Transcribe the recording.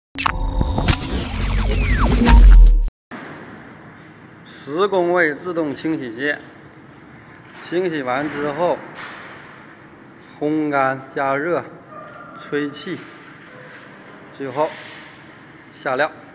10公位自动清洗机，清洗完之后，烘干、加热、吹气，最后下料。